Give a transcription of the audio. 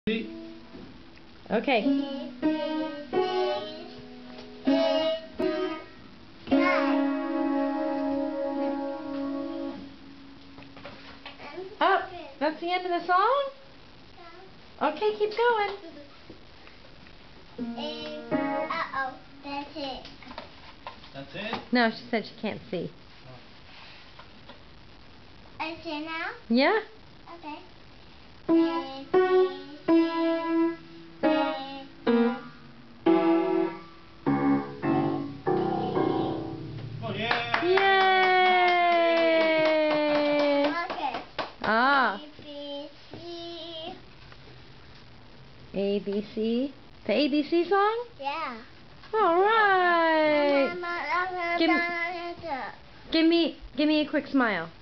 Okay. Oh, that's the end of the song? Okay, keep going. Uh-oh, that's it. That's it? No, she said she can't see. Is it now? Yeah? Okay. Oh, yeah! Yay! Okay. Ah. ABC. ABC. The ABC song? Yeah. All right. Give me a quick smile.